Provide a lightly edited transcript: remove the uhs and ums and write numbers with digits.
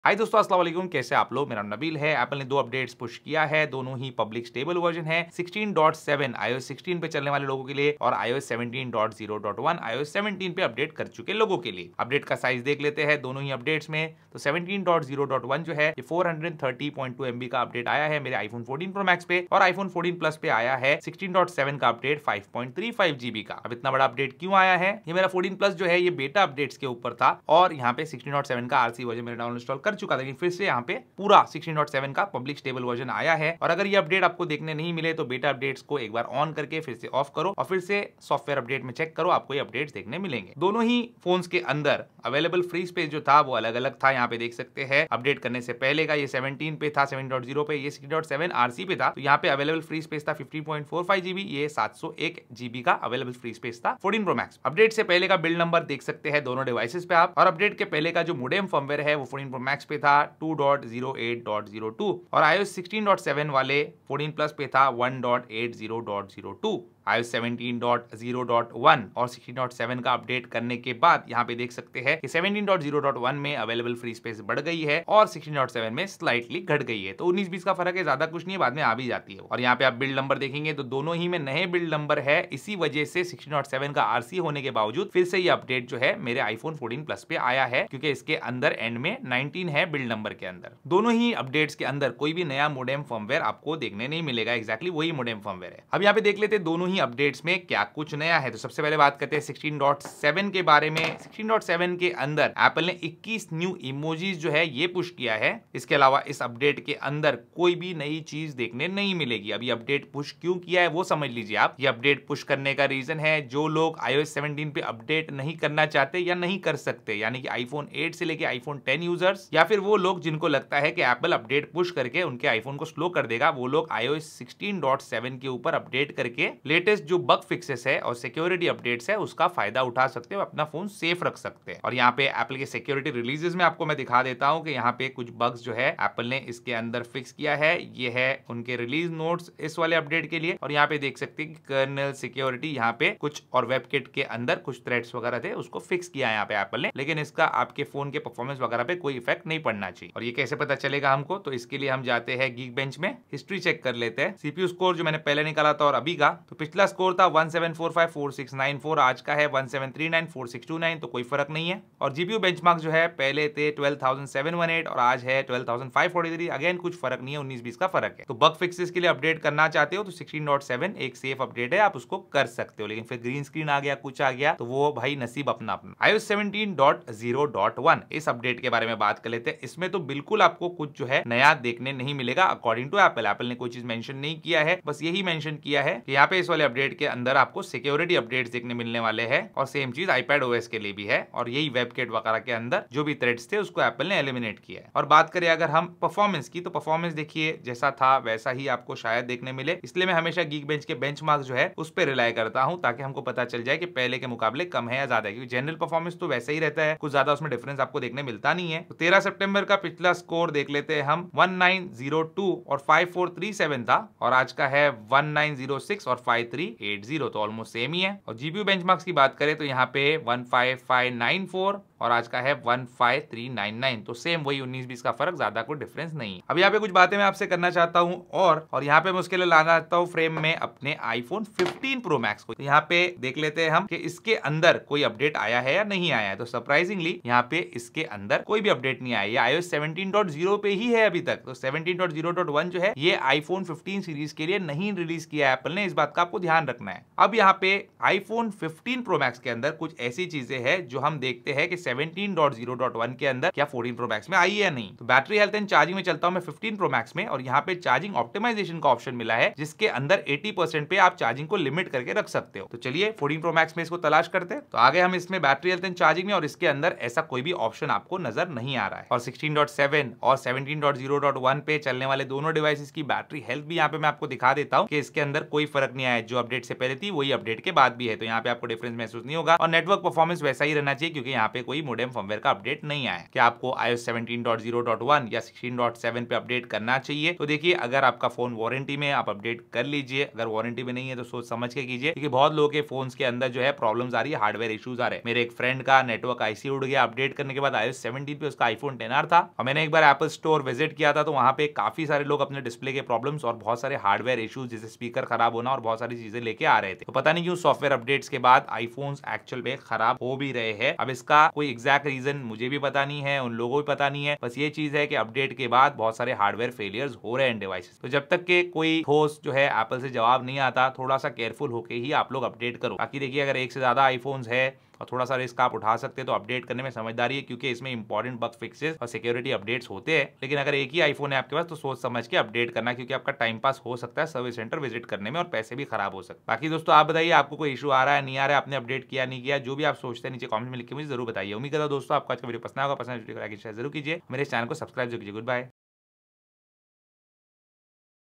हाय दोस्तों, अस्सलाम वालेकुम। कैसे आप लोग? मेरा नाम नबील है। एप्पल ने दो अपडेट्स पुश किया है, दोनों ही पब्लिक स्टेबल वर्जन है। 16.7 iOS 16 पे चलने वाले लोगों के लिए और iOS 17.0.1 iOS 17 पे अपडेट कर चुके लोगों के लिए। अपडेट का साइज देख लेते हैं दोनों ही अपडेट्स में। तो 17.0.1 जो है ये 430.2 MB का अपडेट आया है मेरे iPhone 14 Pro Max पे, और iPhone 14 Plus पे आया है 16.7 का अपडेट 5.35 GB का। अब इतना बड़ा अपडेट क्यों आया है? ये मेरा 14 Plus जो है ये बेटा अपडेट्स के ऊपर था, और यहाँ पे 16.7 का RC वर्जन मैंने डाउनलोड इंस्टॉल कर चुका था, लेकिन फिर से यहाँ पे पूरा 16.7 का पब्लिक स्टेबल वर्जन आया है। और अगर ये अपडेट आपको देखने नहीं मिले तो बेटा अपडेट्स को एक बार ऑन करके फिर से ऑफ करो और फिर से सॉफ्टवेयर अपडेट में चेक करो, आपको ये अपडेट्स देखने मिलेंगे। दोनों ही फोन्स के अंदर अवेलेबल फ्री स्पेस जो था वो अलग अलग था। यहाँ पे देख सकते हैं अपडेट करने से पहले का ये 17 पे था, 7.0 पे, ये 16.7 RC पे था। तो यहाँ पे अवेलेबल फ्री स्पेस था 15.45 GB, ये 701 GB का अवेलेबल फ्री स्पेस था 14 Pro Max। अपडेट से पहले का बिल्ड नंबर देख सकते हैं दोनों डिवाइसेस पे आप, और अपडेट के पहले का जो मोडेम फर्मवेयर है वो 14 Pro Max पे था 2.08.02, और iOS 16.7 वाले 14 Plus पे था 1.80.02। iOS 17.0.1 और 16.7 का अपडेट करने के बाद यहाँ पे देख सकते हैं कि 17.0.1 में अवेलेबल फ्री स्पेस बढ़ गई है और 16.7 में स्लाइटली घट गई है। तो 19-20 का फर्क है, ज्यादा कुछ नहीं है, बाद में आ भी जाती है। और यहाँ पे आप बिल्ड नंबर देखेंगे तो दोनों ही में नए बिल्ड नंबर है। इसी वजह से 16.7 का RC होने के बावजूद फिर से ये अपडेट जो है मेरे iPhone 14 Plus पे आया है, क्योंकि इसके अंदर एंड में 19 है बिल्ड नंबर के अंदर। दोनों ही अपडेट्स के अंदर कोई भी नया मोडेम फर्मवेयर आपको देखने नहीं मिलेगा, एक्जैक्टली वही मोडेम फर्मवेयर है। अब यहाँ पे देख लेते हैं दोनों ही अपडेट्स में क्या कुछ नया है। तो सबसे पहले बात करते हैं 16.7 के बारे में। 16.7 के अंदर एप्पल ने 21 न्यू इमोजीज जो है ये पुश किया है। इसके अलावा इस अपडेट के अंदर कोई भी नई चीज देखने नहीं मिलेगी। अभी अपडेट पुश क्यों किया है वो समझ लीजिए आप। ये अपडेट पुश करने का रीजन है जो लोग iOS 17 पे अपडेट नहीं करना चाहते या नहीं कर सकते, यानी कि iPhone 8 से लेके iPhone 10 यूजर्स, या फिर वो लोग जिनको लगता है कि एप्पल अपडेट पुश करके उनके आईफोन को स्लो कर देगा, वो लोग iOS 16.7 के ऊपर अपडेट करके लेटेस्ट जो बग फिक्सेस है और सिक्योरिटी अपडेट्स है उसका फायदा उठा सकते हो, अपना फोन सेफ रख सकते हैं। और यहाँ पे एप्पल के सिक्योरिटी रिलीजेस में आपको मैं दिखा देता हूँ कि यहाँ पे कुछ बग्स जो है एप्पल ने इसके अंदर फिक्स किया है। ये है उनके रिलीज नोट्स इस वाले अपडेट के लिए, और यहाँ पे देख सकते हैं कि कर्नल सिक्योरिटी यहाँ पे कुछ और वेबकिट के अंदर कुछ थ्रेड्स वगैरह थे उसको फिक्स किया है यहाँ पे एप्पल ने, लेकिन इसका आपके फोन के परफॉर्मेंस वगैरह पे कोई इफेक्ट नहीं पड़ना चाहिए। और ये कैसे पता चलेगा हमको? तो इसके लिए हम जाते हैं Geekbench में, हिस्ट्री चेक कर लेते हैं। CPU स्कोर जो मैंने पहले निकाला था और अभी का, तो पिछला स्कोर था 17454694, आज का है 17394629, तो कोई फर्क नहीं है। और GPU बेंचमार्क जो है पहले थे 12718 और आज है 12543, अगेन कुछ फर्क नहीं है, 19-20 का फर्क है। तो बग फिक्सेस के लिए अपडेट करना चाहते हो तो 16.7 एक सेफ अपडेट है, आप उसको कर सकते हो। लेकिन फिर ग्रीन स्क्रीन आ गया, कुछ आ गया, तो वो भाई नसीब अपना अपना। iOS 17.0.1 इस अपडेट के बारे में बात कर लेते हैं। इसमें तो बिल्कुल आपको कुछ जो है नया देखने नहीं मिलेगा अकॉर्डिंग टू एप्पल। एप्पल ने कोई चीज मेंशन नहीं किया है, बस यही मेंशन किया है कि यहाँ पे इस वाले अपडेट के अंदर आपको सिक्योरिटी अपडेट्स देखने मिलने वाले हैं, और सेम चीज iPad OS के लिए भी है। और यही वेबकिट वगैरह के अंदर जो भी थ्रेड्स थे उसको एप्पल ने एलिमिनेट किया है। और बात करें अगर हम परफॉर्मेंस की, तो परफॉर्मेंस देखिए जैसा था वैसा ही आपको शायद देखने मिले, इसलिए मैं हमेशा Geekbench के बेंचमार्क जो है उस पर रिलाई करता हूँ, ताकि हमको पता चल जाए कि पहले के मुकाबले कम है या ज्यादा है, क्योंकि जनरल परफॉर्मेंस तो वैसे ही रहता है, कुछ ज्यादा उसमें डिफरेंस आपको देखने मिलता नहीं है। तो 13 सितंबर का पिछला स्कोर देख लेते हैं हम, 1902 और 5437 था, और आज का है 1906 और 5380, तो ऑलमोस्ट सेम ही है। और GPU बेंचमार्क्स की बात करें तो यहाँ पे 15594 और आज का है 15399, तो सेम वही 19-20 का फर्क, ज्यादा कोई डिफरेंस नहीं है। अब यहाँ पे कुछ बातें मैं आपसे करना चाहता हूँ, और यहाँ पे मैं उसके लिए लाना चाहता हूँ फ्रेम में अपने iPhone 15 Pro Max को। तो यहाँ पे देख लेते हैं हम कि इसके अंदर कोई अपडेट आया है या नहीं आया है। तो सरप्राइजिंगली यहाँ पे इसके अंदर कोई भी अपडेट नहीं आया, ये iOS 17.0 पे ही है अभी तक। तो 17.0.1 जो है ये iPhone 15 सीरीज के लिए नहीं रिलीज किया एप्पल ने, इस बात का आपको ध्यान रखना है। अब यहाँ पे iPhone 15 Pro Max के अंदर कुछ ऐसी चीजें हैं जो हम देखते हैं कि 17.0.1 के अंदर क्या 14 Pro Max में आई है या नहीं। तो बैटरी हेल्थ एंड चार्जिंग में चलता हूं मैं 15 Pro Max में, और यहाँ पे चार्जिंग ऑप्टिमाइजेशन का ऑप्शन मिला है, जिसके अंदर 80% पे आप चार्जिंग को लिमिट करके रख सकते हो। तो चलिए 14 Pro Max में इसको तलाश करते हैं। तो आगे हम इसमें बैटरी हेल्थ एंड चार्जिंग में, और इसके अंदर ऐसा कोई भी ऑप्शन आपको नजर नहीं आ रहा है। और 16.7 और 17.0.1 पे चलने वाले दोनों डिवाइसेस की बैटरी हेल्थ भी यहाँ पे मैं आपको दिखा देता हूँ कि इसके अंदर कोई फर्क नहीं आया, जो अपडेट से पहले थी वही अपडेट के बाद भी है। तो यहाँ पे आपको डिफरेंस महसूस नहीं होगा, और नेटवर्क परफॉर्मेंस वैसा ही रहना चाहिए, क्योंकि यहाँ पे कोई कोई मोडेम फर्मवेयर का अपडेट नहीं आया। क्या आपको iOS 17.0.1 या 16.7 पे अपडेट करना चाहिए? तो देखिए, अगर आपका फोन वारंटी में, आप अपडेट कर लीजिए। अगर वारंटी में नहीं है तो सोच समझ के कीजिए, क्योंकि बहुत लोगों के फोन्स के अंदर जो है प्रॉब्लम्स आ रही है, हार्डवेयर इश्यूज आ रहे हैं। मेरे एक फ्रेंड का नेटवर्क आईसी उड़ गया अपडेट करने के बाद। iOS 17 पे उसका आईफोन 10R था और मैंने एक बार एप्पल स्टोर विजिट किया था, तो वहां पे काफी सारे लोग अपने डिस्प्ले के प्रॉब्लम्स और बहुत सारे हार्डवेयर इश्यूज जैसे स्पीकर खराब होना और बहुत सारी चीजें लेके आ रहे थे। तो पता नहीं क्यों सॉफ्टवेयर अपडेट्स के बाद आईफोन्स एक्चुअल में खराब हो भी रहे हैं। अब इसका कोई एग्जैक्ट रीजन मुझे भी पता नहीं है, उन लोगों को भी पता नहीं है। बस ये चीज है कि अपडेट के बाद बहुत सारे हार्डवेयर फेलियर्स हो रहे हैं डिवाइसेस। तो जब तक के कोई ठोस जो है एप्पल से जवाब नहीं आता, थोड़ा सा केयरफुल होके ही आप लोग अपडेट करो। बाकी देखिए, अगर एक से ज्यादा आईफोन्स है और थोड़ा सा रिस्क आप उठा सकते हैं तो अपडेट करने में समझदारी है, क्योंकि इसमें इंपॉर्टेंट बग फिक्सेस और सिक्योरिटी अपडेट्स होते हैं। लेकिन अगर एक ही आईफोन है आपके पास तो सोच समझ के अपडेट करना, क्योंकि आपका टाइम पास हो सकता है सर्विस सेंटर विजिट करने में और पैसे भी खराब हो सकते हैं। बाकी दोस्तों आप बताइए, आपको कोई इशू आ रहा है, नहीं आ रहा है, आपने अपडेट किया नहीं किया, जो भी आप सोचते हैं नीचे कमेंट में लिख के मुझे जरूर बताइए। उम्मीद करता हूं दोस्तों आपको आज का वीडियो पसंद होगा। पसंद जरूर कीजिए, मेरे चैनल को सब्सक्राइब जरूर कीजिए। Good bye.